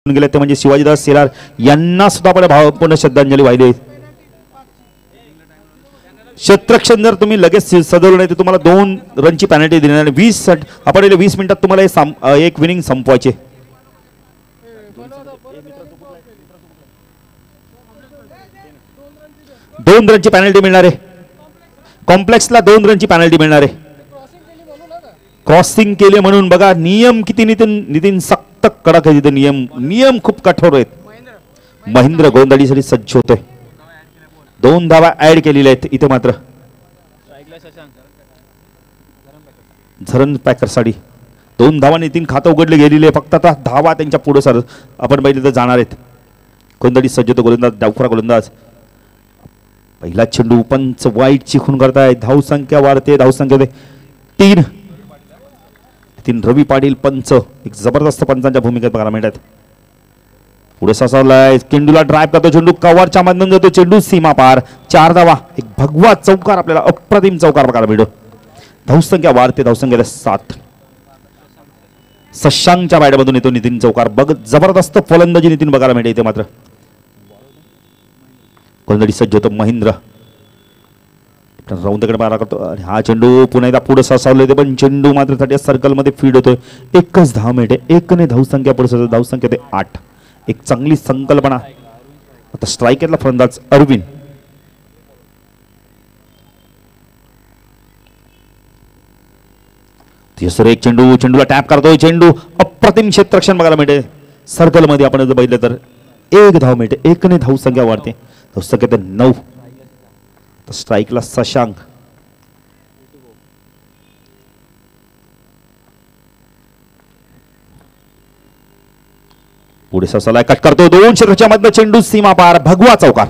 गेले ते म्हणजे शिवाजीदास शेलार यांना सुद्धा आपण भावपूर्ण श्रद्धांजली वाहिली. क्षेत्ररक्षण जर तुम्ही लगेच सदरलं नाही तर तुम्हाला 2 रनची पेनल्टी देणार आणि 20 आपण 20 मिनिटात तुम्हाला एक विनिंग संपवायचे. दोन रनची पेनल्टी मिळणार आहे. कॉम्प्लेक्सला 2 रनची पेनल्टी मिळणार आहे. क्रॉसिंग केले म्हणून बघा नियम किती नितीन सक्त कडक आहे. तिथे नियम खूप कठोर आहेत. महेंद्र गोंधळीसाठी सज्ज होतोय. 2 धावा ऍड केलेल्या आहेत इथे. मात्र झरण पॅकरसाठी 2 धावा नितीन खातं उघडले गेलेले. फक्त आता धावा त्यांच्या पुढे सर आपण पहिले तर जाणार आहेत. गोंधळी सज्ज होतो गोलंदाज डावखुरा गोलंदाज. पहिला चेंडू पंच वाईट चिखून करताय. धावसंख्या वाढते. धावसंख्या 3 रवी पाटील पंच एक जबरदस्त पंचांच्या भूमिकेत बघायला मिळतात. पुढे ससावलाय. चेंडूला ड्राइव्ह करतो. चेंडू कव्हरच्या माध्यमातून जातो. चेंडू सीमा पार. 4 धावा. एक भगवा चौकार आपल्याला अप्रतिम चौकार बघायला मिळतो. धावसंख्या वाढते. धावसंख्या 7. शशांकच्या बॅटमधून येतो नितीन चौकार. जबरदस्त फलंदाजी नितीन बघायला मिळते इथे. मात्र गोलंदाजी सज्ज होतो महेंद्र. राऊंड मारा करतो आणि हा चेंडू पुन्हा एकदा पुढे ससावले ते पण चेंडू मात्र त्या सर्कल मध्ये फीड होतोय. 1च धाव मिळते. 1ने धावसंख्या पुढे. धावसंख्या 8. एक चांगली संकल्पना. आता स्ट्रायकरला फलंदाज अरविंद. एक चेंडूला टॅप करतोय. चेंडू अप्रतिम क्षेत्ररक्षण बघायला मिळते. सर्कल मध्ये आपण जर बघितलं तर 1 धाव मिळते. 1ने धावसंख्या वाढते. धावसंख्या 9. स्ट्राइकला शशांक. पुढे ससाला कट करतो. 2 षटकाच्या मधनं चेंडू सीमा पार. भगवा चौकार.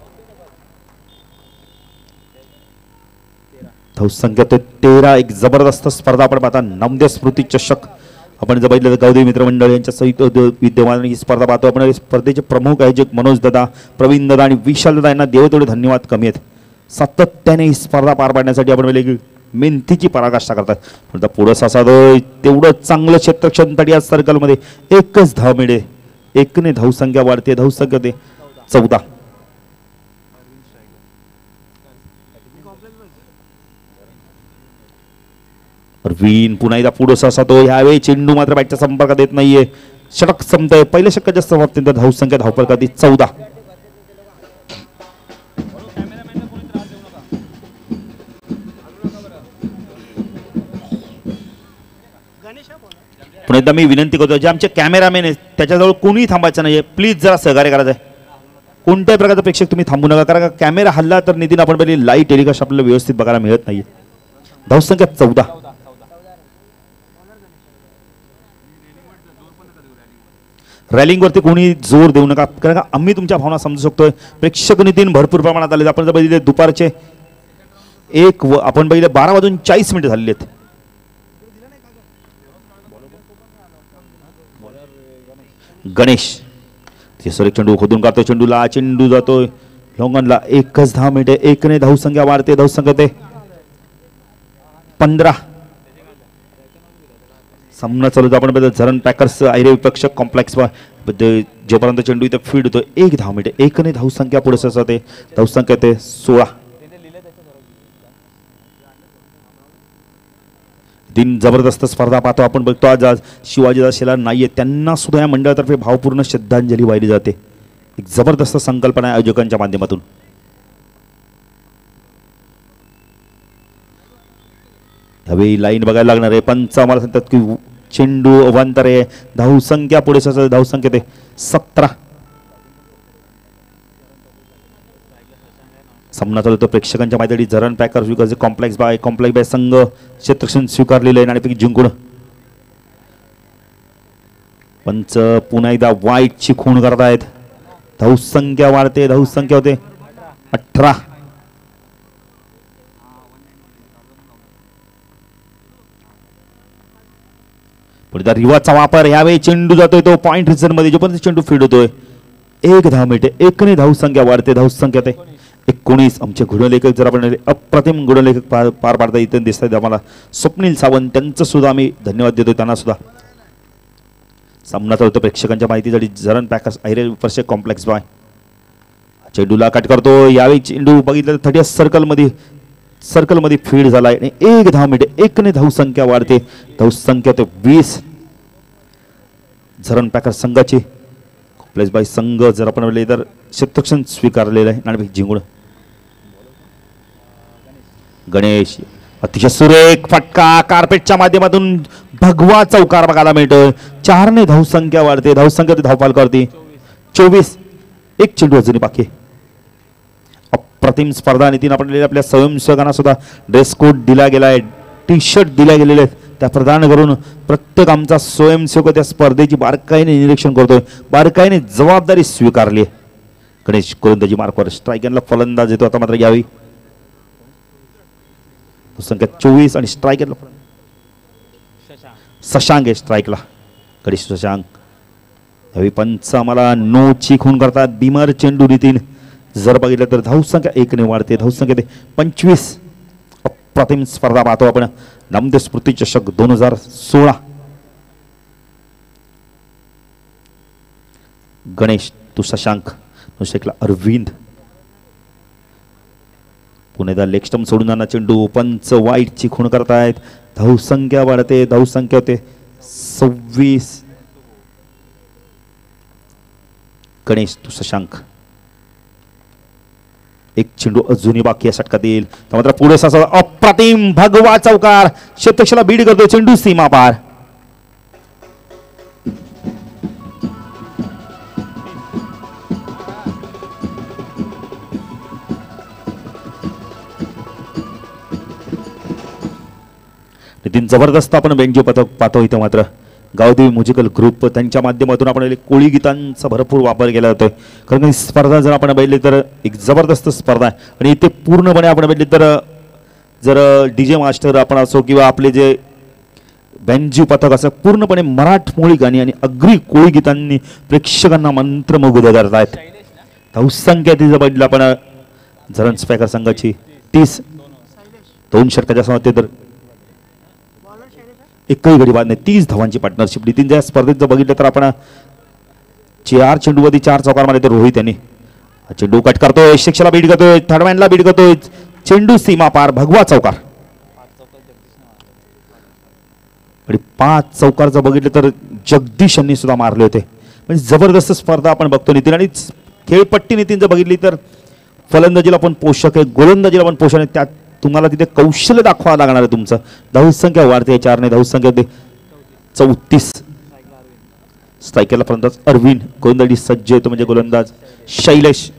धावसंख्या 13. एक जबरदस्त स्पर्धा आपण पाहता. नामदेव स्मृती चषक आपण जर बघितलं तर गावदेवी मित्रमंडळ यांच्या सहित विद्यमान ही स्पर्धा पाहतो आपण. स्पर्धेचे प्रमुख आयोजक मनोज दादा, प्रवीण दादा आणि विशाल दादा यांना देव तेवढे धन्यवाद कमी आहेत. सातत्याने ही स्पर्धा पार पाडण्यासाठी आपण मेहनतीची पराकाष्ठा करतात. पुढे ससादोय तेवढं चांगलं क्षेत्ररक्षण तरी या सर्कलमध्ये 1च धाव मिळेल. 1ने धावसंख्या वाढते. धावसंख्या 14. अरविंद पुन्हा एकदा पुढे ससातो. ह्यावेळी चेंडू मात्र बॅटच्या संपर्कात येत नाहीये. षटक संपतंय. पहिले षटकाच्या समाप्तीनंतर धावसंख्या धावफलकात 14. पण एकदा मी विनंती करतो जे आमचे कॅमेरामॅन आहेत त्याच्याजवळ कोणीही थांबायचं नाहीये. प्लीज जरा सहकार्य करायचं आहे. कोणत्याही प्रकारचा प्रेक्षक तुम्ही थांबू नका. कारण कॅमेरा हल्ला तर नितीन आपण पहिले लाईव्ह टेलिकास्ट आपल्याला व्यवस्थित बघायला मिळत नाहीये. धावसंख्या 14. रॅलिंग वरती कोणी जोर देऊ नका. कारण आम्ही तुमच्या भावना समजू शकतोय. प्रेक्षक नितीन भरपूर प्रमाणात आले. आपण जर बघितले दुपारचे आपण बघितले 12:40 झालेले आहेत. गणेश तिसरा चेंडू खोदून काढतो. चेंडूला चेंडू जातोय लॉंगनला. 1च धाव मिळते. 1ने धावसंख्या वाढते. धावसंख्या 15. सामना चालू आपण बघितलं झरण पॅकर्स आयरे विपक्ष कॉम्प्लेक्स जोपर्यंत चेंडू इथे फीड होतो 1 धाव मिळते. 1ने धावसंख्या पुढे ससाते. धावसंख्या 16. दिन जबरदस्त स्पर्धा पाहतो आपण बघतो. आज शिवाजीदास शेलार नाहीये. त्यांना सुद्धा या मंडळातर्फे भावपूर्ण श्रद्धांजली वाहिली जाते. एक जबरदस्त संकल्पना आहे आयोजकांच्या माध्यमातून. यावेळी लाईन बघायला लागणार आहे. पंच आम्हाला सांगतात की चेंडू अवांतर आहे. धावसंख्या पुढे धावसंख्या 17. सामना चालू होतो प्रेक्षकांच्या मैदानी. झरण पॅकर्स विकास कॉम्प्लेक्स बाय संघ क्षेत्ररक्षण स्वीकारलेलं आहे. नाणेफेक जिंकून पंच पुन्हा एकदा वाईटची खूण करतायत. धावसंख्या वाढते. धावसंख्या होते 18. पुढे रिवाचा वापर. यावेळी चेंडू जातोय तो पॉइंट रिझन मध्ये. जोपर्यंत चेंडू फीड होतोय 1 धाव मिळते. 1ने धावसंख्या वाढते. धावसंख्या 19. आमचे गुणलेखक जर आपण अप्रतिम गुणलेखक पार पाडता इथे दिसत आहेत आम्हाला. स्वप्नील सावंत त्यांचं सुद्धा आम्ही धन्यवाद देतो. त्यांना सुद्धा सामना चालतो प्रेक्षकांच्या माहितीसाठी झरण पॅकर्स आयरे वर्षे कॉम्प्लेक्स बॉय चेंडूला कट करतो. यावेळी चेंडू बघितलं तर 30 सर्कलमध्ये फीड झालाय आणि 1 धाव मिळते. 1 ने धावसंख्या वाढते. धावसंख्या ते 20. झरण पॅकर्स संघाची कॉम्प्लेक्स बॉय संघ जर आपण म्हणले तर शतक्षण स्वीकारलेलं आहे. नाणेफेक जिंकून गणेश अतिशय सुरेख फटका कार्पेटच्या माध्यमातून भगवा चौकार बघायला मिळतोय. 4 ने धावसंख्या वाढते. धावसंख्या ते धावपाल करते 24. एक चेंडू अजूनही बाकी. अप्रतिम स्पर्धा. नितीन आपण आपल्या स्वयंसेवकांना सुद्धा ड्रेस कोड दिला गेलाय. टी शर्ट दिल्या गेलेले आहेत. त्या प्रदान करून प्रत्येक आमचा स्वयंसेवक त्या स्पर्धेची बारकाईने निरीक्षण करतोय. बारकाईने जबाबदारी स्वीकारली आहे. गणेश गोलंदाजी मार्कवर स्ट्रायकरला फलंदाज येतो आता मात्र यावी संख्या 24 आणि स्ट्रायकरला शशांक आहे स्ट्राईकला. गणेश शशांक यावेळी पंच आम्हाला नो ची खून करतात. बिमर चेंडू नितीन जर बघितलं तर धावसंख्या 1 ने वाढते. धावसंख्या ते 25. अप्रतिम स्पर्धा पाहतो आपण. नामदेव स्मृती चषक 2016. गणेश तू शशांक नुसतेकला अरविंद पुणेदा लेग स्टंप सोडून जाणार चेंडू. पंच वाईट ची खूण करतायत. धावसंख्या वाढते. धावसंख्या होते 26. गणेश तू शशांक एक चेंडू अजूनही बाकी या षटकात येईल. मात्र पुढे अप्रतिम भगवा चौकार क्षेत्रक्षला बीड करतो. चेंडू सीमा पार. नितीन जबरदस्त आपण बेंजो पथक पाहतो. इथं मात्र गावदेवी म्युझिकल ग्रुप त्यांच्या माध्यमातून आपण कोळी गीतांचा भरपूर वापर केला जातोय. कारण ही स्पर्धा जर आपण बघितली तर एक जबरदस्त स्पर्धा आहे. आणि इथे पूर्णपणे आपण बघितली तर जर DJ मास्टर आपण असो किंवा आपले जे बेंजो पथक असं पूर्णपणे मराठमोळी गाणी आणि अग्री कोळी गीतांनी प्रेक्षकांना मंत्रमुग्ध करतायत. धावसंख्या ती जर बघितलं आपण झरण स्पॅकर संघाची 30. 2 षटकाच्या समाप्ती तर एकही गडी बाद नाही. 30 धावांची पार्टनरशिप. नितीन ज्या स्पर्धेत जर बघितलं तर आपण 4 चेंडूवरती 4 चौकार मारले तर रोहित यांनी चेंडू कट करतोय. शिक्षला बीड करतोय. थर्डमॅनला बीड करतोय. चेंडू सीमा पार. भगवा चौकार. आणि 5 चौकार जर बघितले तर जगदीश यांनी सुद्धा मारले होते. म्हणजे जबरदस्त स्पर्धा आपण बघतो नितीन. आणि खेळपट्टी नितीन जर बघितली तर फलंदाजीला पण पोषक आहे. गोलंदाजीला पण पोषक आहे. त्यात तुम्हाला तिथे कौशल्य दाखवावं लागणार आहे तुमचं. धावसंख्या वाढते. 4 ने धावसंख्या होते 34. स्ट्रायकरला फलंदाज अरविंद. गोलंदाजी सज्ज येतो म्हणजे गोलंदाज शैलेश.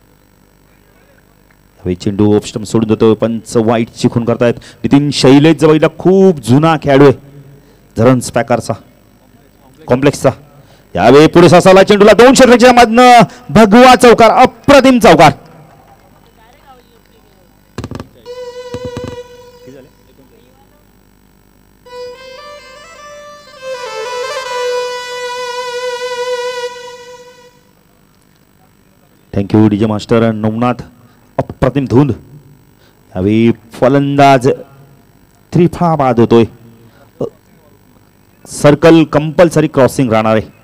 चेंडू ऑफस्टंप सोडून जातो. पंच वाईट चिखून करतायत. नितीन शैलेश जवळला खूप जुना खेळाडू आहे झरण स्पॅकरचा कॉम्प्लेक्सचा. यावेळी पुढे सासाला चेंडूला 2 षटकाच्या मधनं भगवा चौकार. अप्रतिम चौकार. Thank you DJ master Navnath. अप्रतिम धुंद. यावेळी फलंदाज त्रिफळा बाद होतोय. सर्कल कंपल्सरी क्रॉसिंग राहणार आहे.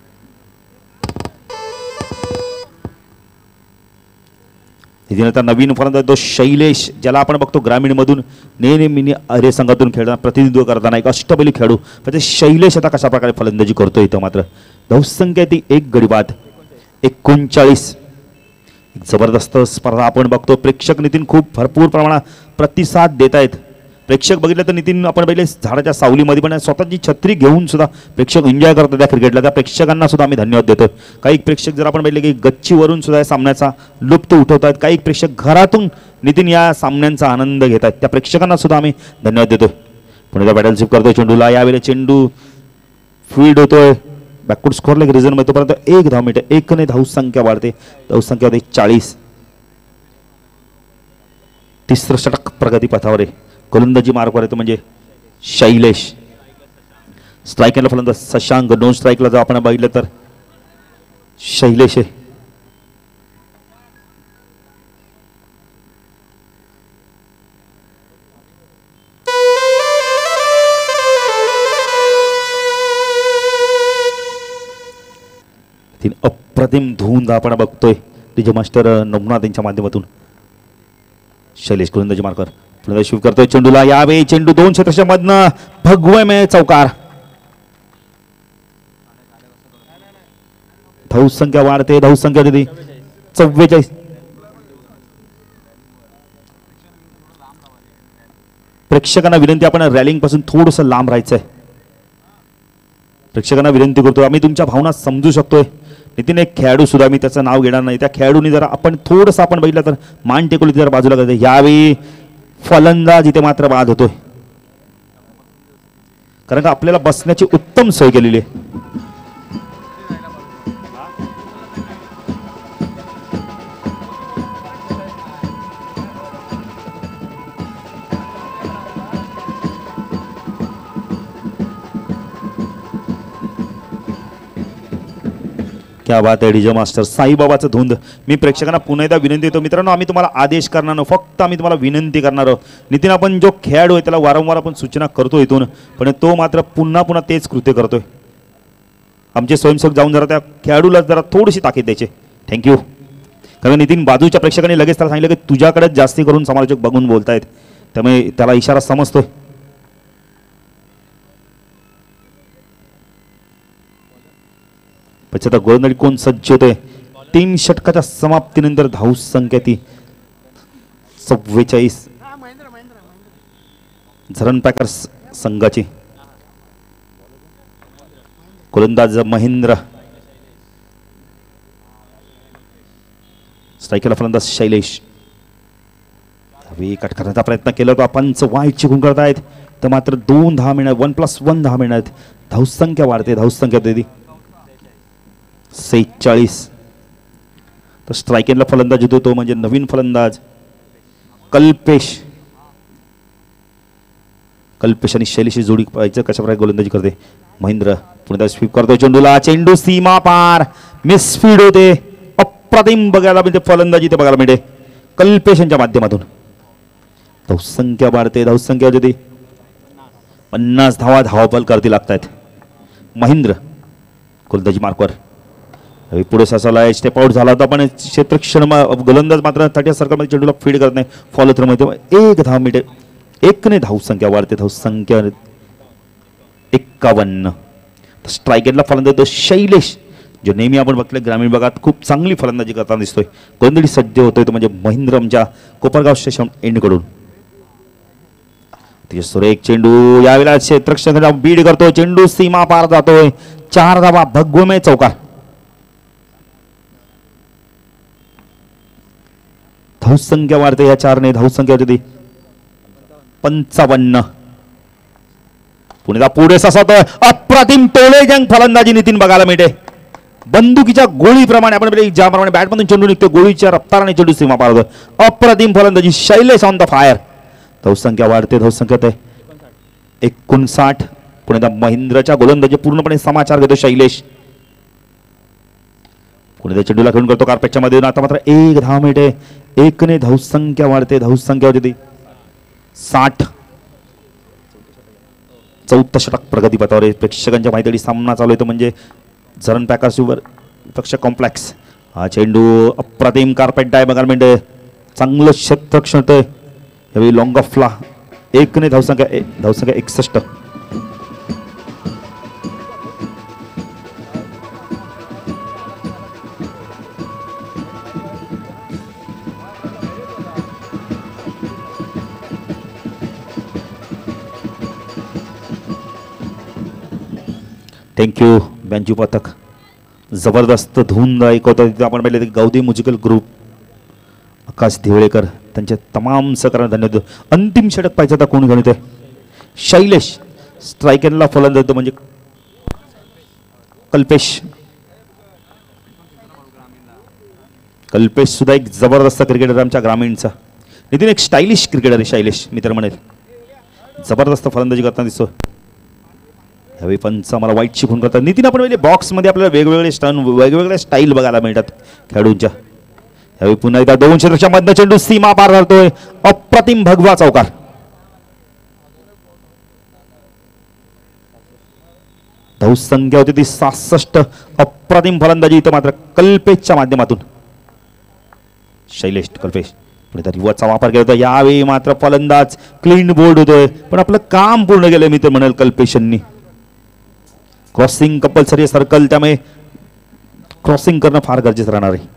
आता नवीन फलंदाज तो शैलेश ज्याला आपण बघतो ग्रामीण मधून नेहमी अरे संघातून खेळताना प्रतिनिधित्व करताना एक अष्टबैली खेळाडू म्हणजे शैलेश आता कशा प्रकारे फलंदाजी करतोय. इथं मात्र धावसंख्या ती 1 गडी बाद. 39. जबरदस्त स्पर्धा आपण बघतो. प्रेक्षक नितीन खूप भरपूर प्रमाणात प्रतिसाद देत आहेत. प्रेक्षक बघितलं तर नितीन आपण पहिले झाडाच्या सावलीमध्ये पण स्वतःची छत्री घेऊन सुद्धा प्रेक्षक एन्जॉय करतात त्या क्रिकेटला. त्या प्रेक्षकांना सुद्धा आम्ही धन्यवाद देतो. काही प्रेक्षक जर आपण पाहिले की गच्चीवरून सुद्धा या सामन्याचा लुप्त उठवत आहेत. काही प्रेक्षक घरातून नितीन या सामन्यांचा आनंद घेत आहेत. त्या प्रेक्षकांना सुद्धा आम्ही धन्यवाद देतो. पुण्याचा बॅटलशिप करतोय चेंडूला. यावेळी चेंडू फील्ड होतोय. बॅकवर्ड स्कोअरला एक रिझन मिळतो. परंतु 1 धाव मिळते. 1 ने धावसंख्या वाढते. धावसंख्या होते 40. तिसरं षटक प्रगती पथावर आहे. गोलंदाजी मार्कवर येतो म्हणजे शैलेश. स्ट्रायकरला फलंदाज शशांक. 2 स्ट्राईकला जर आपण बघितलं तर शैलेश आहे. नितीन अप्रतिम धून आपण बघतोय डीजे मास्टर नवनाथ यांच्या माध्यमातून. शैलेश गोलंदाजी मार्कर पुन्हा शिव करतोय चेंडूला. यावेळी चेंडू 2 क्षेत्राच्या मधनं भगवमय चौकार. धावसंख्या वाढते. धावसंख्या होती 44. प्रेक्षकांना विनंती आपण रॅलिंग पासून थोडंसं लांब राहायचंय. प्रेक्षकांना विनंती करतो. आम्ही तुमच्या भावना समजू शकतोय. नितीन एक खेळाडू सुद्धा मी त्याचं नाव घेणार नाही. त्या खेळाडूनी जरा आपण थोडंसं आपण बघितलं तर मान टेकवली जरा बाजूला करते. यावेळी फलंदाज इथे मात्र बाद होतोय कारण का आपल्याला बसण्याची उत्तम सोय केलेली आहे. क्या बात आहे डीजे मास्टर. साईबाबाचं धुंद. मी प्रेक्षकांना पुन्हा एकदा विनंती देतो मित्रांनो, आम्ही तुम्हाला आदेश करणार नाही, फक्त आम्ही तुम्हाला विनंती करणार आहोत. नितीन आपण जो खेळाडू आहे त्याला वारंवार आपण सूचना करतो इथून, पण तो मात्र पुन्हा पुन्हा तेच कृत्य करतोय. आमचे स्वयंसेवक जाऊन जरा त्या खेळाडूला जरा थोडीशी ताकीद द्यायची. थँक्यू. कारण नितीन बाजूच्या प्रेक्षकांनी लगेच त्याला सांगितलं की तुझ्याकडेच जास्ती करून समालोचक बघून बोलतायत, त्यामुळे त्याला इशारा समजतोय. आता गोलंदाजी कोण सज्ज होते. 3 षटकाच्या समाप्तीनंतर धावसंख्या ती 44. झरण पॅकर्स संघाची. गोलंदाज महेंद्र. स्ट्रायकरला फलंदाज शैलेश. कट करण्याचा प्रयत्न केला तो आपण वाईट चिकून करतायत, तर मात्र 2 10 मिळणार. 1+1 10 मिळणार. धावसंख्या वाढते. धावसंख्या होती 46. तर स्ट्रायकरला फलंदाज होतो तो म्हणजे नवीन फलंदाज कल्पेश. कल्पेश आणि शैलेशी जोडी पाहायचं कशा प्रकारे गोलंदाजी करते. महेंद्र पुन्हा स्वीप करतो चेंडूला. चेंडू सीमा पार. मिसफीड होते. अप्रतिम बघायला मिळते फलंदाजी ते बघायला मिळते कल्पेश यांच्या माध्यमातून. धावसंख्या वाढते. धावसंख्या होती 50 धावा धावपल करती लागतात. महेंद्र गोलंदाजी मार्कवर पुढे ससाला स्टेप आउट झाला होता, पण क्षेत्रक्षण गोलंदाज मात्र 30 सर्कलमध्ये चेंडूला फीड करत नाही. फॉलो थ्रो मध्ये 1 धाव मिळते. 1 ने धावसंख्या वाढते. धावसंख्या 51. स्ट्रायकरला फलंदाज शैलेश, जो नेहमी आपण बघतोय ग्रामीण भागात खूप चांगली फलंदाजी करताना दिसतोय. गोलंदाजी सज्ज होतोय तो म्हणजे महेंद्र आमच्या कोपरगाव स्टेशन एंडकडून. एक चेंडू यावेळेला क्षेत्रक्षण बीड करतो. चेंडू सीमा पार जातोय. 4 धावा. भगवमय चौकार. धावसंख्या वाढते या 4 ने. धावसंख्या होती 55. पुढे ससावतोय. अप्रतिम टोलेजंग फलंदाजी नितीन बघायला मिळते. बंदुकीच्या गोळीप्रमाणे आपण ज्याप्रमाणे बॅटमधून चेंडू निघतो गोळीच्या रफ्ताराने चेंडू सीमा पार होतो. अप्रतिम फलंदाजी शैलेश ऑन द फायर. धावसंख्या वाढते. धावसंख्या आहे 59. पुणे महेंद्रच्या गोलंदाजी पूर्णपणे समाचार घेतो शैलेश. पुणे चेंडूला खेळून करतो कार्पेटच्या मध्ये. आता मात्र 1 धाव मिळते. 1 ने धावसंख्या वाढते. धावसंख्या होती 60. 4 षटक प्रगतीपथावर. प्रेक्षकांच्या माहिती सामना चालू आहे तो म्हणजे झरण पॅकर्स पक्ष कॉम्प्लेक्स. हा चेंडू अप्रतिम कार्पेट डाय बघायला मिळते. चांगलं क्षेत्रक्षण होतंय यावेळी लॉंग ऑफला. 1 ने धावसंख्या 61. थँक्यू बँजू पथक. जबरदस्त धून ऐकवतात तिथे आपण पाहिले गौदी म्युझिकल ग्रुप. आकाश धिवळेकर त्यांचे तमाम सहकार्यांना धन्यवाद. अंतिम षटक पाहिजे आता कोण घेऊन येते. शैलेश. स्ट्रायकरला फलंदाज देतो म्हणजे कल्पेश. कल्पेश सुद्धा एक जबरदस्त क्रिकेटर आमच्या ग्रामीणचा. नितीन एक स्टायलिश क्रिकेटर आहे शैलेश मित्र म्हणेल. जबरदस्त फलंदाजी करताना दिसतो. यावेळी पंच मला वाईट शिकून करतात. नितीन आपण पहिले बॉक्समध्ये आपल्याला वेगवेगळे स्टन वेगवेगळ्या स्टाईल बघायला मिळतात खेळाडूंच्या. यावेळी पुन्हा एकदा 2 षटकाच्या मधनं चेंडू सीमा पार करतोय. अप्रतिम भगवा चौकार. धावसंख्या संख्या होती ती 67. अप्रतिम फलंदाजी इथं मात्र कल्पेशच्या माध्यमातून. शैलेश कल्पेश पुढे रिवर्सचा वापर केला होता. यावेळी मात्र फलंदाज क्लीन बोर्ड होतोय, पण आपलं काम पूर्ण केलं मी तर म्हणाल कल्पेशांनी. क्रॉसिंग कंपल्सरी सर्कल, त्यामुळे क्रॉसिंग करणं फार गरजेचं राहणार आहे.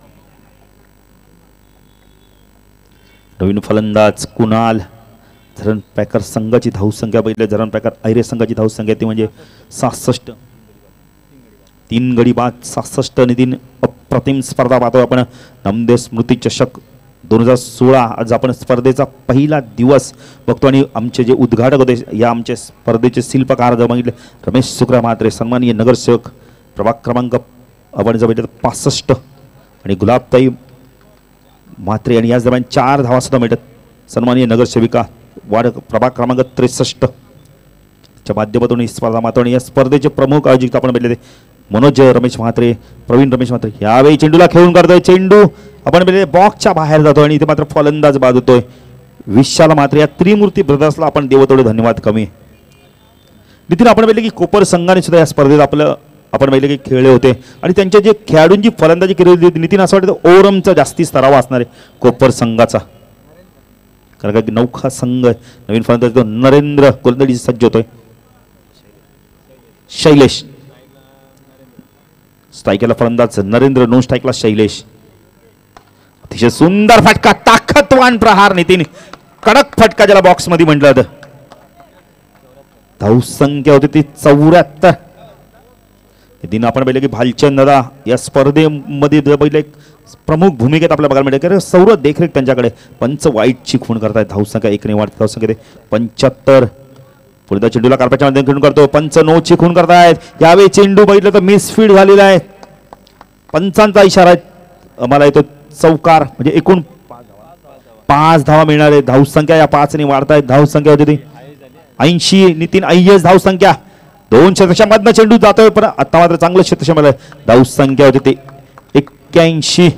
नवीन फलंदाज कुणाल. झरण पॅकर संघाची धावसंख्या बघितली, झरण पॅकर ऐरे संघाची धावसंख्या ती म्हणजे 66. 3 गडी बाद 66. नितीन अप्रतिम स्पर्धा पाहतोय आपण. नामदेव स्मृती चषक 2016 आज आपण स्पर्धेचा पहिला दिवस बघतो आणि आमचे जे उद्घाटक होते या आमच्या स्पर्धेचे शिल्पकार जर बघितले रमेश सुक्रा म्हात्रे, सन्माननीय नगरसेवक प्रभाग क्रमांक आपण जर बघितलं 65 आणि गुलाबताई म्हात्रे, आणि याच दरम्यान 4 धावा सुद्धा मिळतात. सन्माननीय नगरसेविका वार्ड प्रभाग क्रमांक 63 च्या माध्यमातून ही स्पर्धा मात्र. आणि या स्पर्धेचे प्रमुख आयोजक आपण बघितले मनोज रमेश म्हात्रे, प्रवीण रमेश म्हात्रे. यावेळी चेंडूला खेळून करतोय, चेंडू आपण बघितले बॉक्सच्या बाहेर जातोय आणि इथे मात्र फलंदाज बाद होतोय. विशाल म्हात्रे या त्रिमूर्ती ब्रदर्सला आपण देव थोडे धन्यवाद कमी. नितीन आपण बघितले की कोपर संघाने सुद्धा या स्पर्धेत आपलं आपण बघितले की खेळले होते आणि त्यांच्या जे खेळाडूंची फलंदाजी केली होती नितीन असं वाटतं ओरमचा जास्ती स्तरावा असणार आहे कोपर संघाचा, कारण का नौखा संघ नवीन फलंदाज तो नरेंद्र गोलंदाजी सज्ज होतोय. शैलेश स्ट्राईकला फलंदाज नरेंद्र, नॉन स्ट्राईकला शैलेश. अतिशय सुंदर फटका, ताकदवान प्रहार नितीन, कडक फटका ज्याला बॉक्स मध्ये म्हटलं जातं. धावसंख्या होती ती 74. दिन आपण पाहिलं की भालचंद दादा या स्पर्धेमध्ये पहिले प्रमुख भूमिकेत आपल्याला बघायला मिळते, कारण सर्व देखरेख त्यांच्याकडे. पंच वाईटची खूण करतायत, धावसंख्या 1 ने वाढते, धावसंख्या 75. पुढे चेंडूला कार्पेटच्या मध्ये खेळून करतो, पंच 9ची खूण करतायत. यावेळी चेंडू बघितलं तर मिसफीड झालेला आहे, पंचांचा इशारा आहे मला येतो चौकार, म्हणजे एकूण 5 धावा मिळणार आहे. धावसंख्या या 5 ने वाढतायत. धावसंख्या होती ती 80. नितीन अय्यस धावसंख्या 2 शतकामधनं चेंडू जातोय, पण आता मात्र चांगलं शतक मला. धावसंख्या होती ती 81.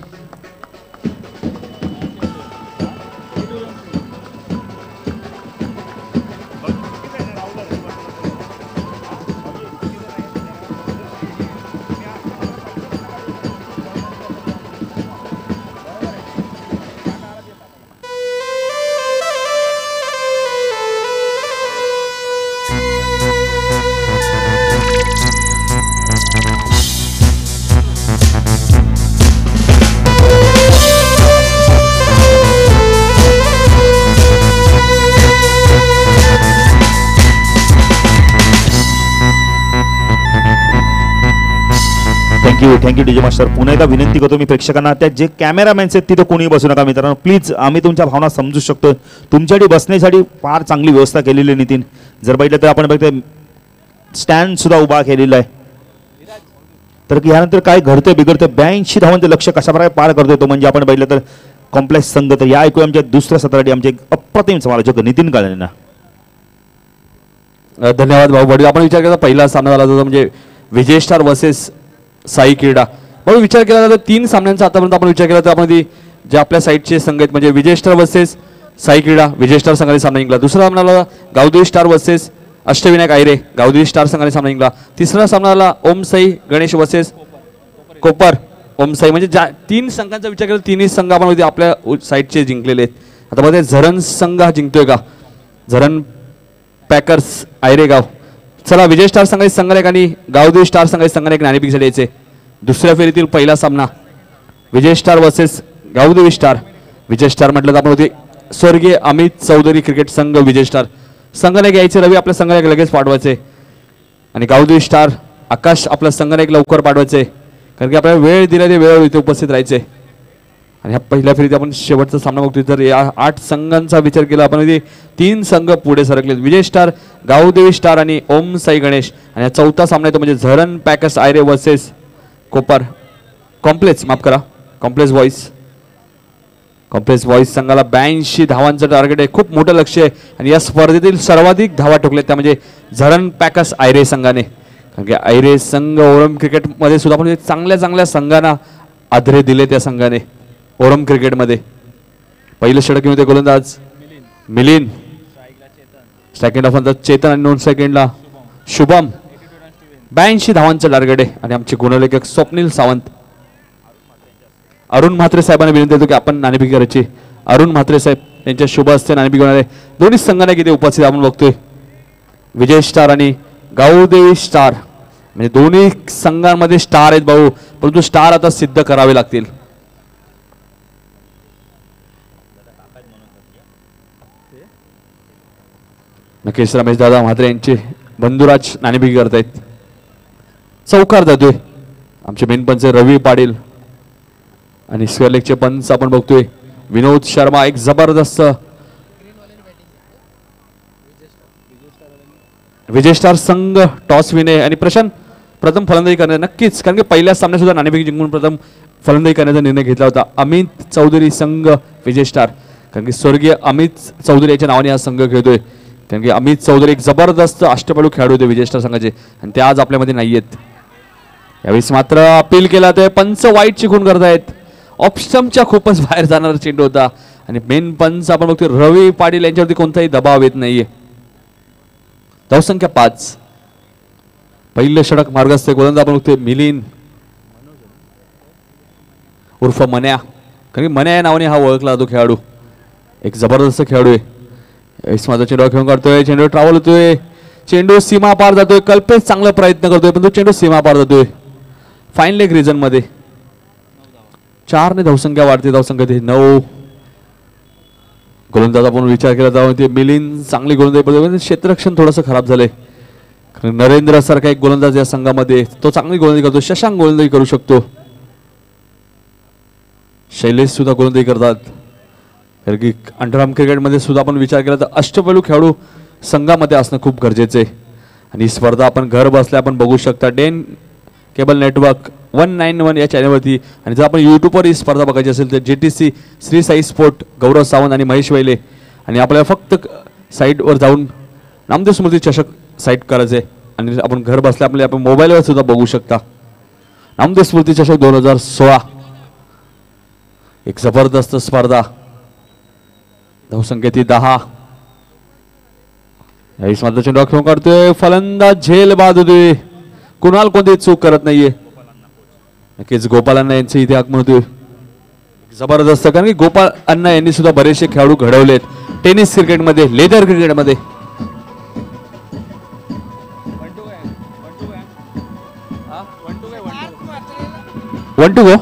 Thank you DJ master. पुन्हा एकदा विनंती करतो मी प्रेक्षकांना, त्या जे कॅमेरामॅन्स आहेत तिथे कोणी बसू नका मित्रांनो प्लीज. आम्ही तुमच्या भावना समजू शकतो, तुमच्यासाठी बसण्यासाठी फार चांगली व्यवस्था केलेली आहे नितीन. जर बघितलं तर आपण बघतोय स्टँड सुद्धा उभा केलेला आहे. तर यानंतर काय घडतंय बिघडतंय, 82 धावांचं लक्ष कशा प्रकारे पार करतोय तो म्हणजे आपण बघितलं तर कॉम्प्लेक्स संघ. तर या ऐकूया आमच्या दुसऱ्या सत्रासाठी आमचे अप्रतिम समालोचक नितीन काळेंना. धन्यवाद भाऊ बडी. आपण विचार केला पहिला सामना झाला होता म्हणजे विजय स्टार वर्सेस साई क्रीडा. म्हणून विचार केला तर 3 सामन्यांचा आतापर्यंत आपण विचार केला तर आपण जे आपल्या साईडचे संघ आहेत म्हणजे विजय स्टार वर्सेस साई क्रीडा, विजय स्टार संघाने सामना जिंकला. दुसरा सामना आला Gavdevi star versus Ashtavinayak Ayre, Gavdevi star संघाने सामना जिंकला. तिसरा सामना आला ओम साई गणेश वर्सेस कोपर ओम साई. म्हणजे 3 संघांचा विचार केला 3ही संघ आपण आपल्या साईडचे जिंकलेले आहेत. आता बघा झरण संघ हा जिंकतोय का, झरण पॅकर्स आयरेगाव. चला विजय स्टार संघाचे संघालक आणि गावदेवी स्टार संघाचे संघालक नाणेफेक झाले याचे. दुसऱ्या फेरीतील पहिला सामना Vijay star versus Gavdevi star. Vijay star म्हटलं तर आपण होते स्वर्गीय अमित चौधरी क्रिकेट संघ विजय स्टार. संघालक यायचे रवी आपल्या संघालक लगेच पाठवायचे आणि गावदेवी स्टार आकाश आपला संघालक लवकर पाठवायचे, कारण की आपल्याला वेळ दिला ते वेळेवर इथे उपस्थित राहायचे. आणि ह्या पहिल्या फेरीत आपण शेवटचा सामना बघतोय. तर या 8 संघांचा विचार केला आपण 3 संघ पुढे सरकले, विजय स्टार, गावदेवी स्टार आणि ओम साई गणेश. आणि हा चौथा सामना येतो म्हणजे झरण packers Ayre versus Kopar complex, माफ करा कॉम्प्लेक्स बॉईज. कॉम्प्लेक्स बॉईज संघाला 82 धावांचं टार्गेट आहे, खूप मोठं लक्ष आहे. आणि या स्पर्धेतील सर्वाधिक धावा ठोकल्यात त्या म्हणजे झरण पॅकर्स आयरे संघाने, कारण की आयरे संघ ओरम क्रिकेटमध्ये सुद्धा आपण चांगल्या चांगल्या संघांना आदरे दिले त्या संघाने. ओरम क्रिकेटमध्ये पहिलं षटक होते गोलंदाज मिलिंद, सेकंड फलंदाज चेतन आणि 2 सेकंडला शुभम. 82 धावांचं टार्गेट आहे आणि आमचे गुणलेखक स्वप्नील सावंत अरुण म्हात्रे साहेबांना विनंती करतो की आपण नाणेफेक करायची. अरुण म्हात्रे साहेब यांच्या शुभ हस्ते नाणेफेक होणार आहे. दोन्ही संघांना किती उपस्थित आपण बघतोय. विजय स्टार आणि गावदेवी स्टार म्हणजे दोन्ही संघांमध्ये स्टार आहेत भाऊ, परंतु स्टार आता सिद्ध करावे लागतील. नक्कीच रमेश दादा म्हात्रे यांचे बंधुराज नाणेफेक करतायत. चौकार जातोय आमचे मेन पंच रवी पाटील आणि स्क्वेअर लेगचे पंच आपण बघतोय विनोद शर्मा. एक जबरदस्त विजय स्टार संघ टॉस विने आणि प्रथम फलंदाजी करणार नक्कीच, कारण की पहिल्या सामन्यात सुद्धा नाणेफेक जिंकून प्रथम फलंदाजी करण्याचा निर्णय घेतला होता. अमित चौधरी संघ विजय स्टार, कारण की स्वर्गीय अमित चौधरी याच्या नावाने हा संघ खेळतोय. कारण की अमित चौधरी एक जबरदस्त अष्टपैलू खेळाडू होते विजय स्टार संघाचे आणि ते आज आपल्यामध्ये नाही आहेत. यावेळेस मात्र अपील केला ते पंच वाईट चिकून करतायत. ऑप्शनच्या खूपच बाहेर जाणारा चेंडू होता आणि मेन पंच आपण बघतोय रवी पाटील यांच्यावरती कोणताही दबाव येत नाहीये. धावसंख्या 5. पहिलं षटक मार्गस्थ गोलंदाज आपण बघतोय मिलिंद उर्फ मन्या, कारण की मन्या या नावाने हा ओळखला जातो खेळाडू. एक जबरदस्त खेळाडू आहे. माझा चेंडू खेळून काढतोय, चेंडू ट्रॅव्हल होतोय, चेंडू सीमा पार जातोय. कल्पेश चांगला प्रयत्न करतोय पण तो चेंडू सीमा पार जातोय. फाईन लेग रिजन मध्ये 4 ने धावसंख्या वाढते. धावसंख्या 9. गोलंदाज आपण विचार केला जाऊन ते मिलिंद चांगली गोलंदाजी, क्षेत्ररक्षण थोडंसं खराब झालंय. नरेंद्र सारखा एक गोलंदाज या संघामध्ये तो चांगली गोलंदाजी करतो. शशांक गोलंदाजी करू शकतो. शैलेश सुद्धा गोलंदाजी करतात. कारण की अंडरआर्म क्रिकेटमध्ये सुद्धा आपण विचार केला तर अष्टपैलू खेळाडू संघामध्ये असणं खूप गरजेचं आहे. आणि ही स्पर्धा आपण घर बसल्या आपण बघू शकता डेन केबल नेटवर्क 191 या चॅनलवरती. आणि जर आपण यूट्यूबवर ही स्पर्धा बघायची असेल तर GTC श्री साई स्पोर्ट गौरव सावंत आणि महेश वैले, आणि आपल्याला फक्त साईटवर जाऊन नामदेव स्मृती चषक साईट करायचं आहे आणि आपण घर बसल्या आपण मोबाईलवर सुद्धा बघू शकता. नामदेव स्मृती चषक 2016 एक जबरदस्त स्पर्धा. धावसंख्या 10. यावेळेस मात्र चेंडू खेळून काढतोय फलंदाज झेल बाद होतोय. कुणाल कोणती चूक करत नाहीये. नक्कीच गोपाल अण्णा यांचे इथे आगमन होतोय. जबरदस्त, कारण की गोपाल अण्णा यांनी सुद्धा बरेचसे खेळाडू घडवलेत टेनिस क्रिकेटमध्ये, लेदर क्रिकेटमध्ये. One two go.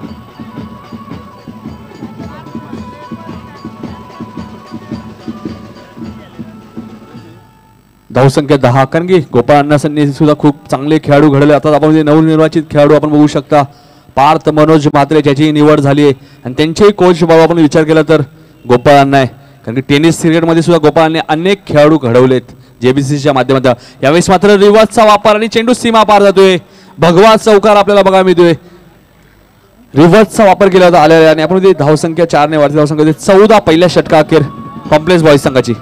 धावसंख्या 10, कारण की गोपाळ अण्णांनी सुद्धा खूप चांगले खेळाडू घडवले. आता आपण नवनिर्वाचित खेळाडू आपण बघू शकता पार्थ मनोज म्हात्रे ज्याची निवड झाली आहे आणि त्यांचेही कोच बाबा आपण विचार केला तर गोपाळ अण्णा आहे. कारण की टेनिस क्रिकेटमध्ये सुद्धा गोपाळांनी अनेक खेळाडू घडवलेत JBCच्या माध्यमातून. यावेळेस मात्र रिव्हर्सचा वापर आणि चेंडू सीमा पार जातोय. भगवा चौकार आपल्याला बघायला मिळतोय. रिव्हर्सचा वापर केला होता आलेला आणि आपण धावसंख्या 4 ने वाढते. धावसंख्या 14 पहिल्या षटका अखेर कॉम्प्लेक्स बॉईज संघाची.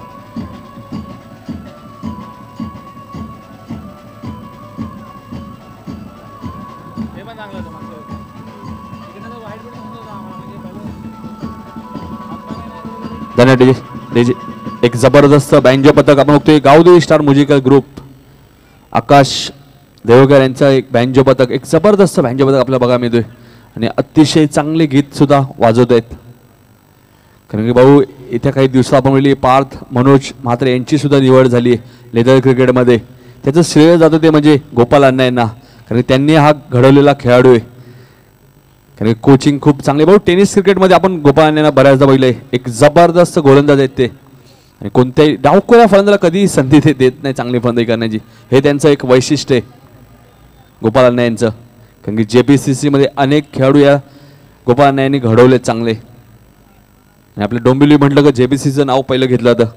एक जबरदस्त बँजो पथक आपण बघतोय Gavdevi star musical group Akash Devkar यांचा एक बँजो पथक, एक जबरदस्त बँजो पथक आपल्याला बघायला मिळतोय आणि अतिशय चांगले गीत सुद्धा वाजवत आहेत. कारण की भाऊ इथे काही दिवस आपण म्हणली पार्थ मनोज म्हात्रे यांची सुद्धा निवड झाली लेदर क्रिकेटमध्ये. त्याचं श्रेय जातं ते म्हणजे गोपाल अण्णा यांना, कारण त्यांनी हा घडवलेला खेळाडू आहे. कारण कोचिंग खूप चांगले. भाऊ टेनिस क्रिकेटमध्ये आपण गोपाळ अण्णांना बऱ्याचदा बघितलंय, एक जबरदस्त गोलंदाज आहेत ते आणि कोणत्याही डावखोऱ्या फलंदाजाला कधीही संधी ते देत नाही चांगली फलंदाजी करण्याची. हे त्यांचं एक वैशिष्ट्य आहे गोपाळ अण्णा यांचं. कारण की JBCC मध्ये अनेक खेळाडू या गोपाळ अण्णा यांनी घडवलेत चांगले. आणि आपल्या डोंबिवली म्हटलं का JBCचं नाव पहिलं घेतलं होतं.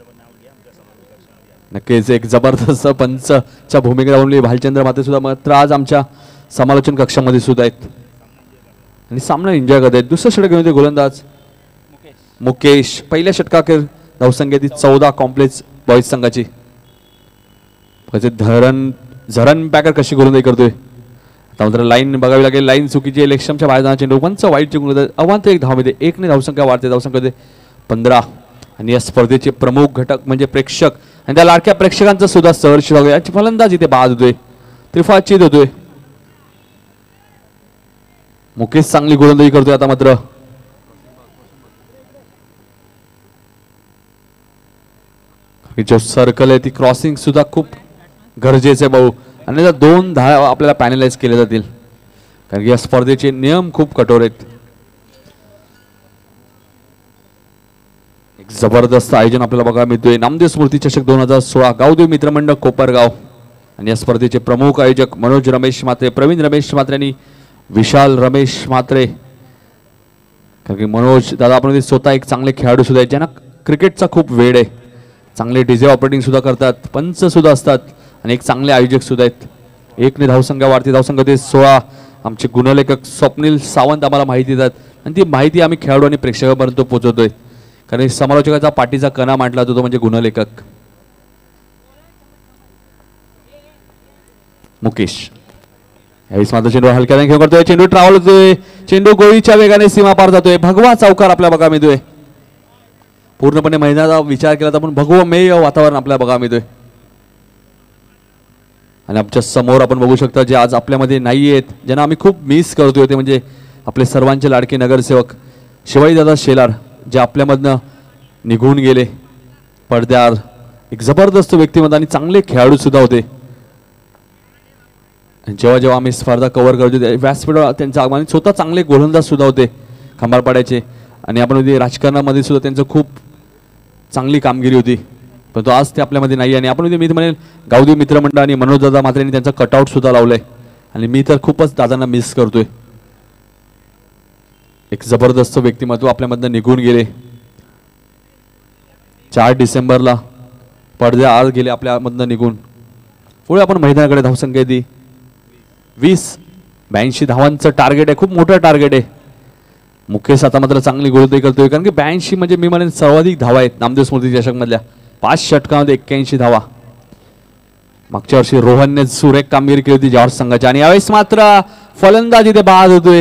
नक्कीच एक जबरदस्त पंचच्या भूमिका राहून भालचंद्र माते सुद्धा मात्र आज आमच्या समालोचन कक्षामध्ये सुद्धा आहेत आणि सामना एन्जॉय करत आहेत. दुसरं षटक घेऊन गोलंदाज मुकेश. पहिल्या षटकाखेर धावसंख्या 14 कॉम्प्लेक्स बॉईज संघाची. झरण पॅकर कशी गोलंदाजी करतोय. आता मात्र लाईन बघावी लागेल. लाईन चुकीची इलेक्शनच्या बाहेर जाण्याचे चेंडू पंच वाईट चुकून अवांतर 1 धावमध्ये 1 ने धावसंख्या वाढते. धावसंख्या 15 आणि या स्पर्धेचे प्रमुख घटक म्हणजे प्रेक्षक आणि त्या लाडक्या प्रेक्षकांचा सुद्धा सहर्ष याची फलंदाज इथे बाद होतोय. त्रिफाचित होतोय. मुकेश चांगली गोलंदाजी करतोय आता मात्र. जो सर्कल आहे ती क्रॉसिंग सुद्धा खूप गरजेचं आहे भाऊ. आणि 2 धावा आपल्याला पॅनलाइज केले जातील कारण की या स्पर्धेचे नियम खूप कठोर आहेत. एक जबरदस्त आयोजन आपल्याला बघायला मिळतोय. नामदेव स्मृती चषक 2016 गावदेव मित्रमंडळ कोपरगाव. आणि या स्पर्धेचे प्रमुख आयोजक मनोज रमेश म्हात्रे, प्रवीण रमेश म्हात्रे आणि विशाल रमेश म्हात्रे. कारण की मनोज दादा आपण स्वतः एक चांगले खेळाडू सुद्धा आहेत ज्यांना क्रिकेटचा खूप वेळ आहे. चांगले डीजे ऑपरेटिंग सुद्धा करतात, पंच सुद्धा असतात आणि एक चांगले आयोजक सुद्धा आहेत. 1 ने धावसंख्यावरती धावसंख्या ते 16. आमचे गुणलेखक स्वप्नील सावंत आम्हाला माहिती देतात आणि ती माहिती आम्ही खेळाडू आणि प्रेक्षकांपर्यंत पोहोचवतोय. कारण समालोचकाचा पाठीचा कणा मांडला जातो तो म्हणजे गुणलेखक मुकेश. यावेळेस मात्र चेंडू हलक्याने खेळ करतोय. चेंडू ट्रॅव्हल होतोय. चेंडू गोळीच्या वेगाने सीमा पार जातोय. भगवा चौकार आपल्या बघा मिळतोय. पूर्णपणे मैदानाचा विचार केला तर आपण भगवमेय वातावरण आपल्याला बघा मिळतोय. आणि आमच्या समोर आपण बघू शकता जे आज आपल्यामध्ये नाही आहेत, ज्यांना आम्ही खूप मिस करतोय ते म्हणजे आपले सर्वांचे लाडके नगरसेवक शिवाजीदादा शेलार जे आपल्यामधनं निघून गेले पडद्याआड. एक जबरदस्त व्यक्तिमत्व आणि चांगले खेळाडू सुद्धा होते. जेव्हा जेव्हा आम्ही स्पर्धा कव्हर करतो व्यासपीठावर त्यांचं आगमन. स्वतः चांगले गोलंदाज सुद्धा होते खंबाळपाड्याचे. आणि आपण राजकारणामध्ये सुद्धा त्यांचं खूप चांगली कामगिरी होती, परंतु आज ते आपल्यामध्ये नाही. आणि आपण मी म्हणेल गावदेव मित्रमंडळ आणि मनोजदादा म्हात्रेंनी त्यांचं कटआउट सुद्धा लावलंय आणि मी तर खूपच दादांना मिस करतोय. एक जबरदस्त व्यक्तिमत्व आपल्यामधनं निघून गेले. 4 डिसेंबरला पडद्याआड गेले आपल्यामधनं निघून. पुढे आपण मैदानाकडे धावसंख्या दी 82 धावांचं टार्गेट आहे, खूप मोठं टार्गेट आहे. मुकेश आता मात्र चांगली गोलंदाजी करतोय कारण की 82 म्हणजे मी म्हणेन सर्वाधिक धावा आहेत नामदेव स्मृती चषक मधल्या. 5 षटकांमध्ये 81 धावा. मागच्या वर्षी रोहनने सुरेख कामगिरी केली होती जॉर्ज संघाची. आणि यावेळेस मात्र फलंदाजी ते बाद होतोय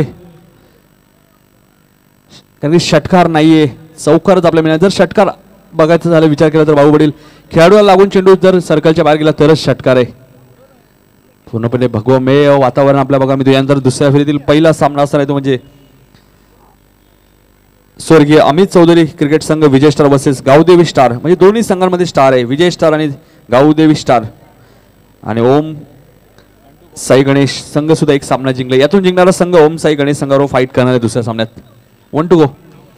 कारण की षटकार नाहीये, चौकारच आपल्या मिळणार. जर षटकार बघायचं झालं विचार केला तर भाऊ वडील खेळाडूला लागून चेंडू जर सर्कलच्या बाहेर गेला तरच षटकार आहे. पूर्णपणे भगवमेय वातावरण आपल्या बघा मिळतो. यानंतर दुसऱ्या फेरीतील पहिला सामना असणार आहे तो म्हणजे स्वर्गीय अमित चौधरी क्रिकेट संघ Vijay star versus Gavdevi star. म्हणजे दोन्ही संघांमध्ये स्टार आहे, विजय स्टार आणि गावदेवी स्टार. आणि ओम साई गणेश संघ सुद्धा एक सामना जिंकला. यातून जिंकणारा संघ ओम साई गणेश संघावर फाईट करणार आहे दुसऱ्या सामन्यात. 1 to go.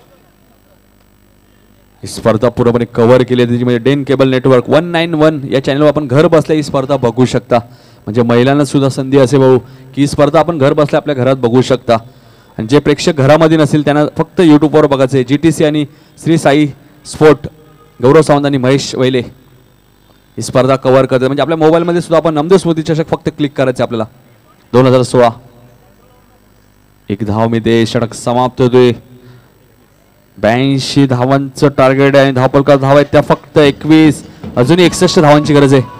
ही स्पर्धा पूर्णपणे कव्हर केली आहे म्हणजे डेन केबल नेटवर्क 191 या चॅनलवर आपण घर बसल्या ही स्पर्धा बघू शकता. म्हणजे महिलांना सुद्धा संधी असे भाऊ की ही स्पर्धा आपण घर बसल्या आपल्या घरात बघू शकता. आणि जे प्रेक्षक घरामध्ये नसेल त्यांना फक्त यूट्यूबवर बघायचं आहे. GTC आणि श्री साई स्पोर्ट गौरव सावंत आणि महेश वैले ही स्पर्धा कव्हर करते. म्हणजे आपल्या मोबाईलमध्ये सुद्धा आपण नामदेव स्मृती चषक फक्त क्लिक करायचे आपल्याला. 2016 1 धाव मिळते. षटक समाप्त होतोय. 82 धावांचं टार्गेट आहे. धावपलका धाव आहेत त्या फक्त 21. अजूनही 61 धावांची गरज आहे.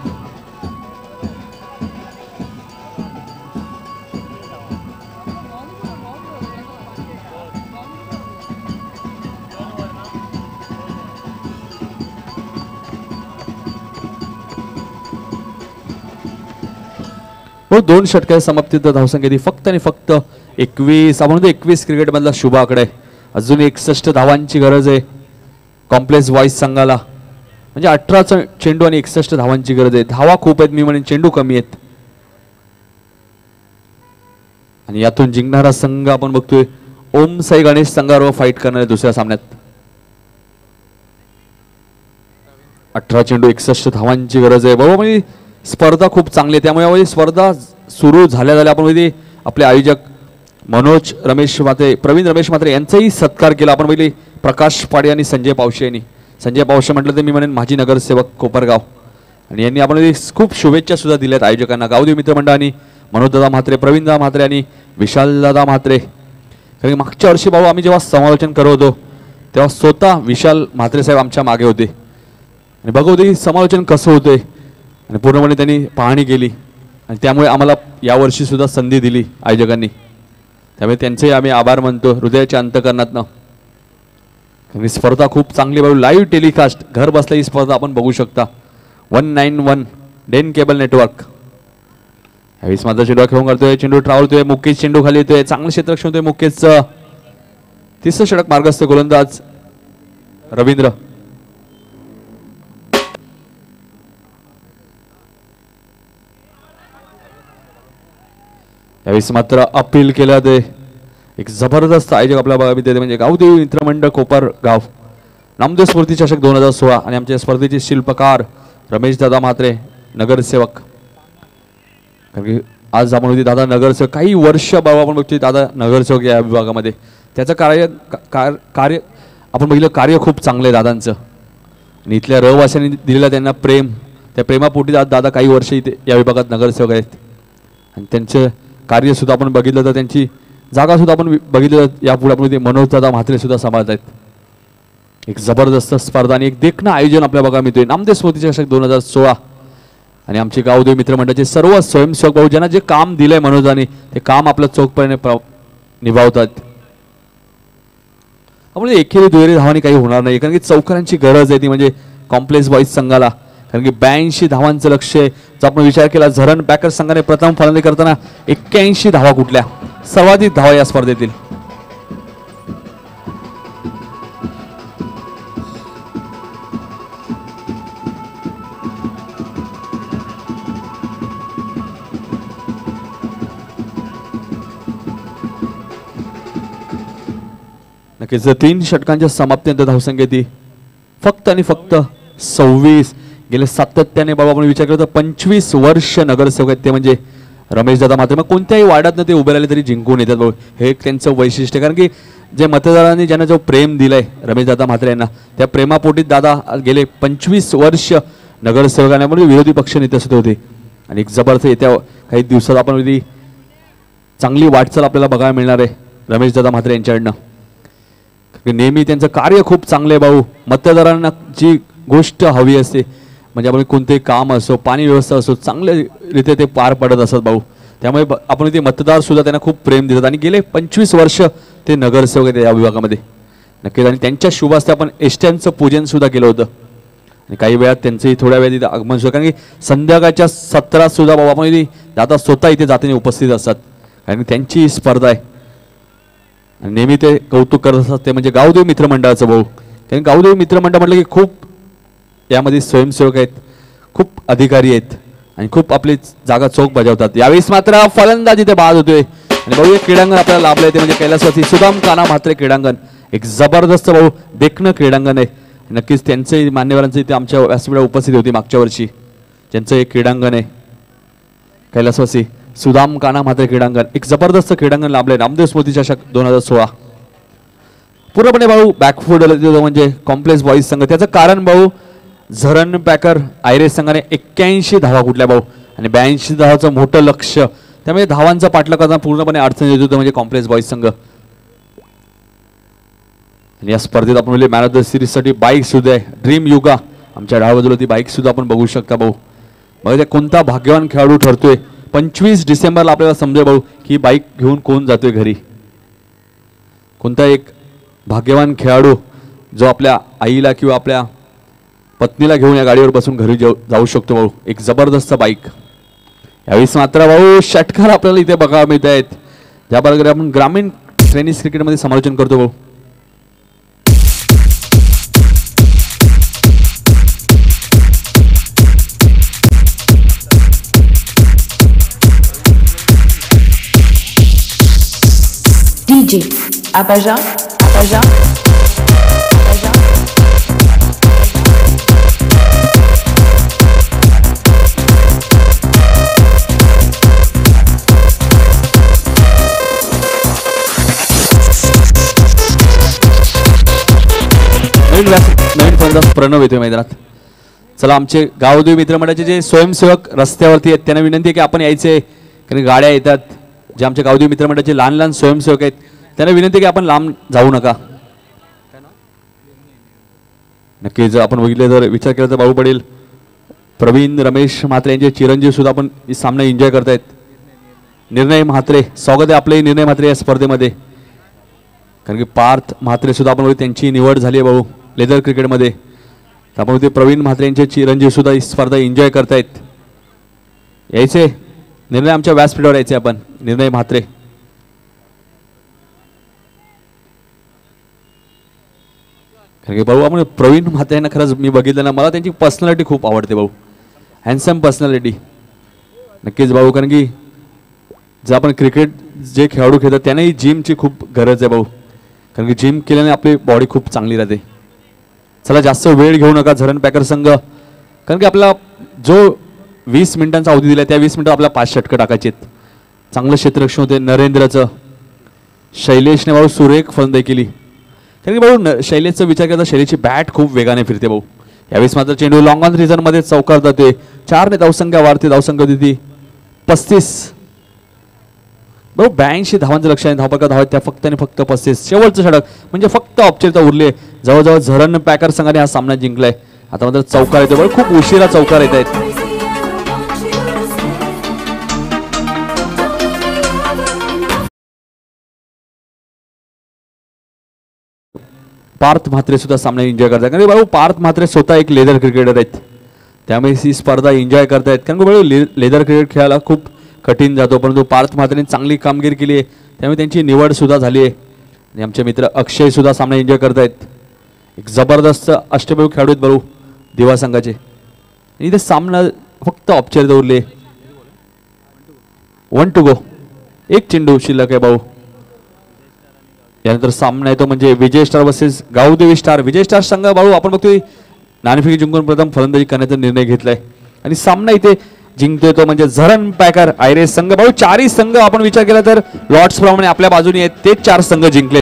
हो 2 षटकाच्या समाप्तीत धावसंख्या फक्त आणि फक्त 21. आपण 21 क्रिकेट मधला शुभ आकडा आहे. अजून 61 धावांची गरज आहे कॉम्प्लेक्स वॉइस संघाला. म्हणजे 18 चेंडू आणि 61 धावांची गरज आहे. धावा खूप आहेत मी म्हणेन, चेंडू कमी आहेत. आणि यातून जिंकणारा संघ आपण बघतोय ओम साई गणेश संघावर फाईट करणार आहे दुसऱ्या सामन्यात. 18 चेंडू 61 धावांची गरज आहे. बरोबर म्हणजे स्पर्धा खूप चांगली आहे. त्यामुळे स्पर्धा सुरू झाल्या आपण आपले आयोजक मनोज रमेश म्हात्रे, प्रवीण रमेश म्हात्रे यांचाही सत्कार केला. आपण पहिले प्रकाश पाडे आणि संजय पावशे यांनी. संजय पावशे म्हटलं तर मी म्हणेन माजी नगरसेवक कोपरगाव. आणि यांनी आपण खूप शुभेच्छा सुद्धा दिल्यात आयोजकांना. गावदेव मित्रमंडळाने मनोजदादा म्हात्रे, प्रवीणदादा म्हात्रे आणि विशालदादा म्हात्रे. कारण मागच्या वर्षी भाऊ आम्ही जेव्हा समालोचन करत होतो तेव्हा स्वतः विशाल म्हात्रे साहेब आमच्या मागे होते आणि बघत होते समालोचन कसं होतंय. आणि पूर्णपणे त्यांनी पाहणी केली आणि त्यामुळे आम्हाला यावर्षी सुद्धा संधी दिली आयोजकांनी. त्यामुळे त्यांचे आम्ही आभार मानतो हृदयाच्या अंतकरणातनं. ही स्पर्धा खूप चांगली बाजू लाईव्ह टेलिकास्ट घर बसल्या ही स्पर्धा आपण बघू शकता. 191 डेन केबल नेटवर्क यावेळेस मात्र चेंडू खेळून करतोय, चेंडू ट्रावलतोय, मुकेश चेंडू खाली येतोय, चांगलं क्षेत्ररक्षण होतोय मुकेशचं. तिसरं षटक मार्गस्थ गोलंदाज रवींद्र. यावेळेस मात्र अपील केलं ते एक जबरदस्त आयोजक आपल्या भागामध्ये म्हणजे गावदेवी मित्रमंडळ कोपर गाव नामदेव स्फूर्ती चषक 2016 आणि आमच्या स्पर्धेचे शिल्पकार रमेश दादा म्हात्रे नगरसेवक. कारण की आज आपण होती दादा नगरसेवक, काही वर्ष बाबा आपण बघतोय दादा नगरसेवक या विभागामध्ये. त्याचं कार्य आपण बघितलं, कार्य खूप चांगलं आहे दादांचं आणि इथल्या रहिवाशांनी दिलेलं त्यांना प्रेम, त्या प्रेमापोटी दादा काही वर्ष इथे या विभागात नगरसेवक आहेत आणि त्यांचं कार्य सुद्धा आपण बघितलं तर त्यांची जागा सुद्धा आपण बघितलं यापुढे आपण मनोज दादा म्हात्रे सुद्धा सांभाळत आहेत. एक जबरदस्त स्पर्धा आणि एक देखणं आयोजन आपल्या बघा मिळतोय नामदेव स्फूर्ती चषक 2016 आणि आमचे गावदेवी मित्रमंडळाचे सर्व स्वयंसेवक भाऊ ज्यांना जे काम दिलंय मनोजाने ते काम आपलं चोखपणे निभावतात. आपण एकेरी दुहेरी धावांनी काही होणार नाही कारण की चौकारांची गरज आहे ती म्हणजे कॉम्प्लेक्स बॉईज संघाला. कारण की 82 धावांचं लक्ष आहे. जर आपण विचार केला झरण पॅकर संघाने प्रथम फलंदाजी करताना 81 धावा कुठल्या, सर्वाधिक धावा या स्पर्धेतील. नक्कीच 3 षटकांच्या समाप्तीनंतर धावसंख्या ती फक्त आणि फक्त 26. गेले सातत्याने बाबा आपण विचार केला तर 25 वर्ष नगरसेवक आहेत ते म्हणजे रमेश दादा म्हात्रे. मग कोणत्याही वार्डातनं ते उभे राहिले तरी जिंकून येतात भाऊ, हे एक त्यांचं वैशिष्ट्य. कारण की जे मतदारांनी ज्यांना जो प्रेम दिलाय रमेश दादा म्हात्रे यांना त्या प्रेमापोटी दादा गेले 25 वर्ष नगरसेवकांना म्हणजे विरोधी पक्ष नेते सुद्धा होते आणि एक जबरदस्त येत्या काही दिवसात आपण चांगली वाटचाल आपल्याला बघायला मिळणार आहे रमेश दादा म्हात्रे यांच्याकडनं. नेहमी त्यांचं कार्य खूप चांगलं आहे भाऊ. मतदारांना जी गोष्ट हवी असते म्हणजे आपण कोणतेही काम असो, पाणी व्यवस्था असो, चांगल्यारीत्या ते पार पडत असत भाऊ. त्यामुळे आपण ते मतदार सुद्धा त्यांना खूप प्रेम देतात आणि गेले 25 वर्ष ते नगरसेवक आहेत या विभागामध्ये. नक्कीच आणि त्यांच्या शुभ हस्ते आपण एसट्यांचं पूजन सुद्धा केलं होतं आणि काही वेळात त्यांचंही थोड्या वेळात इथे आगमन सुद्धा. कारण की संध्याकाळच्या सत्रात सुद्धा भाऊ आपण इथे दादा स्वतः इथे जाताना उपस्थित असतात कारण त्यांची स्पर्धा आहे आणि नेहमी ते कौतुक करत असतात ते म्हणजे गावदेवी मित्रमंडळाचं भाऊ. कारण गावदेवी मित्रमंडळ म्हटलं की खूप यामध्ये स्वयंसेवक आहेत, खूप अधिकारी आहेत आणि खूप आपली जागा चोख बजावतात. यावेळेस मात्र फलंदाजी ते बाद होतोय आणि भाऊ एक क्रीडांगण आपल्याला लाभलं आहे ते म्हणजे कैलासवासी सुदाम काना म्हात्रे क्रीडांगण. एक जबरदस्त भाऊ देखणं क्रीडांगण आहे. नक्कीच त्यांचे मान्यवरांचे इथे आमच्या व्यासपीठावर उपस्थित होती मागच्या वर्षी, ज्यांचं एक क्रीडांगण आहे कैलासवासी सुदाम काना म्हात्रे क्रीडांगण. एक जबरदस्त क्रीडांगण लाभलंय नामदेव स्मृती चषक 2016. पूर्णपणे भाऊ बॅकफूड म्हणजे कॉम्प्लेक्स बॉईज संघ. त्याचं कारण भाऊ झरण पॅकर आयरेस संघाने 81 धावा कुठल्या भाऊ आणि 82 धावाचं मोठं लक्ष, त्यामुळे धावांचा पाठलाग करताना पूर्णपणे अडचण येत होतं म्हणजे कॉम्प्लेक्स बॉईज संघ. आणि या स्पर्धेत आपण म्हणजे मॅन ऑफ द सिरीजसाठी बाईक सुद्धा आहे ड्रीम युगा आमच्या डाव्या बाजूला ती बाईक सुद्धा आपण बघू शकता भाऊ. बघा कोणता भाग्यवान खेळाडू ठरतोय. 25 डिसेंबरला आपल्याला समजेल भाऊ की बाईक घेऊन कोण जातोय घरी. कोणता एक भाग्यवान खेळाडू जो आपल्या आईला किंवा आपल्या पत्नीला घेऊन या गाडीवर बसून घरी जाऊ शकतो भाऊ. एक जबरदस्त बाईक. यावेळेस मात्र भाऊ षटकार आपल्याला इथे बघायला मिळत आहेत. ज्या प्रकारे आपण ग्रामीण टेनिस क्रिकेटमध्ये समालोचन करतो भाऊ. DJ Apaja Apaja नवीन फलंदाज प्रणव येतोय मैदानात. चला आमचे गावदेवी मित्रमंडळाचे जे स्वयंसेवक रस्त्यावरती आहेत त्यांना विनंती आहे की आपण यायचे कारण गाड्या येतात. जे आमच्या गावदेवी मित्रमंडळाचे लहान लहान स्वयंसेवक आहेत त्यांना विनंती आहे की आपण लांब जाऊ नका. नक्की जर आपण बघितलं तर विचार केला तर भाऊ पडेल प्रवीण रमेश म्हात्रे यांचे चिरंजीव सुद्धा आपण ही सामना एन्जॉय करतायत. निर्णय म्हात्रे स्वागत आहे आपले निर्णय म्हात्रे या स्पर्धेमध्ये. कारण की पार्थ म्हात्रे सुद्धा आपण त्यांची निवड झाली आहे भाऊ लेदर क्रिकेटमध्ये. आपण प्रवीण म्हात्रे यांचे चिरंजीव सुद्धा ही स्पर्धा एन्जॉय करतायत. यायचे निर्णय आमच्या व्यासपीठावर यायचे आपण. निर्णय म्हात्रे. कारण की भाऊ आपण प्रवीण म्हात्रे यांना खरंच मी बघितलं ना, मला त्यांची पर्सनॅलिटी खूप आवडते भाऊ. हँडसम पर्सनॅलिटी नक्कीच भाऊ. कारण की जर आपण क्रिकेट जे खेळाडू खेळतात त्यांनाही जिमची खूप गरज आहे भाऊ. कारण की जिम केल्याने आपली बॉडी खूप चांगली राहते. चला जास्त वेळ घेऊ नका झरण पॅकर संघ. कारण की आपला जो 20 मिनिटांचा अवधी दिला त्या 20 मिनिटात आपल्याला 5 षटकं टाकायचे आहेत. चांगलं क्षेत्ररक्षण होते नरेंद्रचं. शैलेशने भाऊ सुरेख फलंदाजी केली. कारण की भाऊ शैलेशचा विचार करता शैलेशची बॅट खूप वेगाने फिरते भाऊ. यावेळेस मात्र चेंडू लॉंग ऑन रिझन मध्ये चौकार जाते. 4 ने धावसंख्या वाढते. धावसंख्या होती 35. भाऊ 82 धावांचं लक्ष आहे. धावपका धावा त्या फक्त आणि फक्त 35. शेवटचं षटक म्हणजे फक्त औपचारिकता उरले. जवळजवळ झरण पॅकर संघाने हा सामना जिंकलाय. आता मात्र चौकार येतो. खूप उशिरा चौकार येत आहेत. पार्थ म्हात्रे सुद्धा सामना एन्जॉय करतात. कारण भाऊ पार्थ म्हात्रे स्वतः एक लेदर क्रिकेटर आहेत. त्यामुळे ही स्पर्धा एन्जॉय करतायत. कारण भाऊ लेदर क्रिकेट खेळायला खूप कठीण जातो, परंतु पार्थ म्हात्रेने चांगली कामगिरी केली आहे. त्यामुळे त्यांची निवड सुद्धा झाली आहे. आणि आमचे मित्र अक्षय सुद्धा सामना एन्जॉय करतायत. एक जबरदस्त अष्टपैलू खेळाडू आहेत भाऊ दिवा संघाचे. इथे सामना फक्त औपचारिकता उरले. 1 to go. एक चेंडू शिल्लक आहे भाऊ. यानंतर सामना येतो म्हणजे Vijay star versus Gavdevi star. Vijay star संघ भाऊ आपण बघतोय नाणेफेक जिंकून प्रथम फलंदाजी करण्याचा निर्णय घेतलाय आणि सामना इथे जिंकतोय तो म्हणजे झरण पॅकर आयरेस संघ. भाऊ 4ही संघ आपण विचार केला तर लॉट्स प्रमाणे आपल्या बाजूने आहेत. ते 4 संघ जिंकले.